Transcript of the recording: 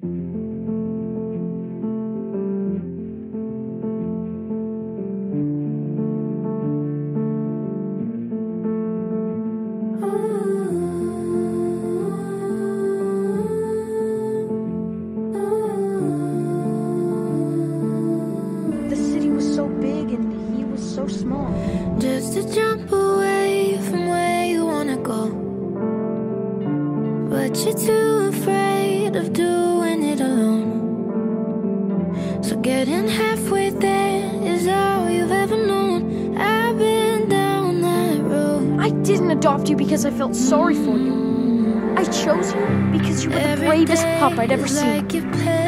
The city was so big and he was so small. Just to jump away from where you wanna go, but you're too afraid of doing it alone. So getting halfway there is all you've ever known. I've been down that road. I didn't adopt you because I felt sorry for you. I chose you because you were the bravest pup I'd ever seen. Like you play